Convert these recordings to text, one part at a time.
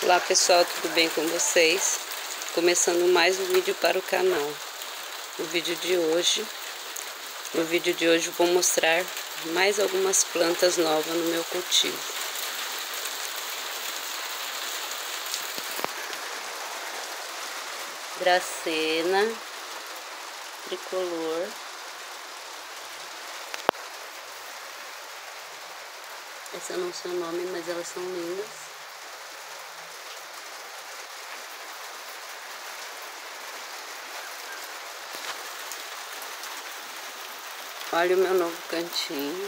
Olá pessoal, tudo bem com vocês? Começando mais um vídeo para o canal. No vídeo de hoje vou mostrar mais algumas plantas novas no meu cultivo. Dracena, tricolor, esse eu não sei o nome, mas elas são lindas. Olha o meu novo cantinho.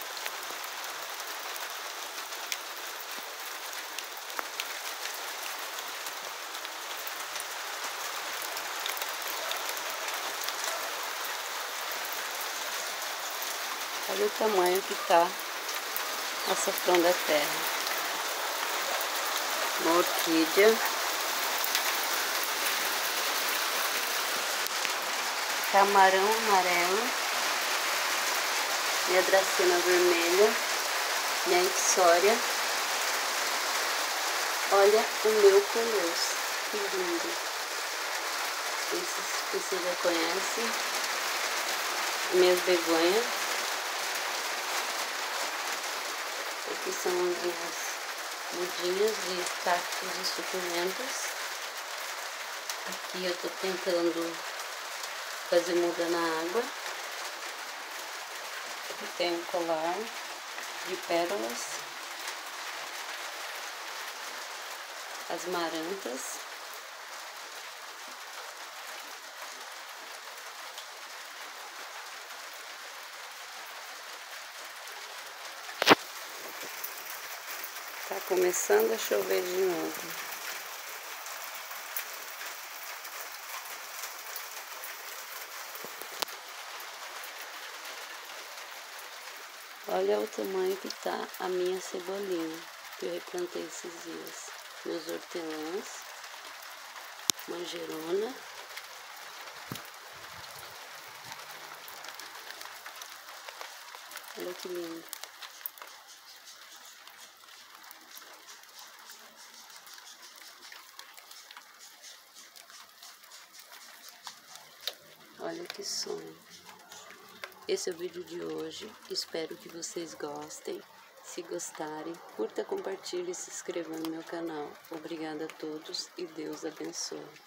Olha o tamanho que tá a açafrão da terra. Uma orquídea. Camarão amarelo. Minha dracena vermelha, minha ixória. Olha o meu colosso, que lindo. Esses que você já conhece. Minhas begonhas. Aqui são as minhas mudinhas de cactos e suculentas. Aqui eu tô tentando fazer muda na água. Aqui tem um colar de pérolas, as marantas, tá começando a chover de novo. Olha o tamanho que tá a minha cebolinha, que eu replantei esses dias. Meus hortelãs, manjerona. Olha que lindo. Olha que sonho. Esse é o vídeo de hoje, espero que vocês gostem. Se gostarem, curta, compartilhe e se inscreva no meu canal. Obrigada a todos e Deus abençoe.